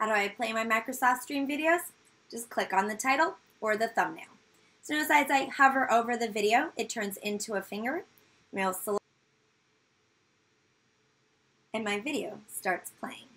How do I play my Microsoft Stream videos? Just click on the title or the thumbnail. So notice as I hover over the video, it turns into a finger. And my video starts playing.